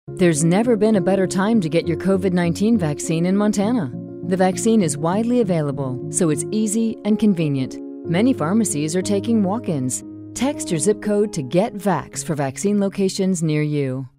There's never been a better time to get your COVID-19 vaccine in Montana. The vaccine is widely available, so it's easy and convenient. Many pharmacies are taking walk-ins. Text your zip code to GET VAX for vaccine locations near you.